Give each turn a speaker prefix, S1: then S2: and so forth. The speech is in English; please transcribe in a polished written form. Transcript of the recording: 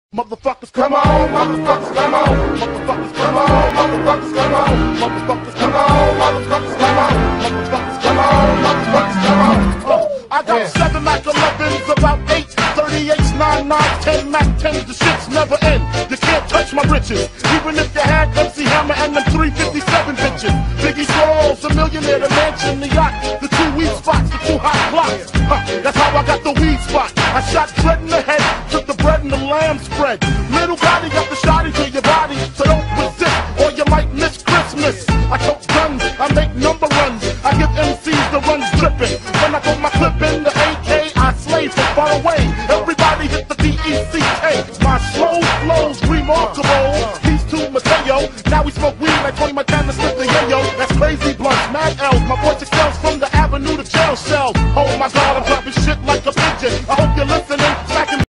S1: Motherfuckers come on, motherfuckers come on, motherfuckers come on, motherfuckers come on, motherfuckers come on, motherfuckers come on, motherfuckers come on, motherfuckers come on. I got 7 Mac 11s, about 8 38s, 9 9s, 10 Mac 10s, the shits never end. You can't touch my riches, even if you had MC Hammer and them 357 bitches. Biggie Smalls, a millionaire, the mansion, the yacht, the 2 weed spots, the 2 hot blocks. That's how I got the weed spot. I shot Dread in the head, took the bread and the lamb spread. Little Gotti got the